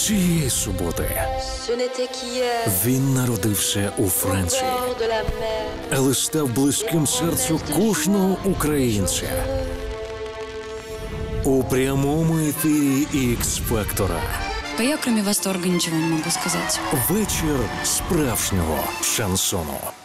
Цієї суботи він народився у Франції, але став близьким серцю кожного українця. У прямому ефірі Ікс-Фактора. Я, кроме восторга, ничего не могу сказать. Вечір справжнього шансону.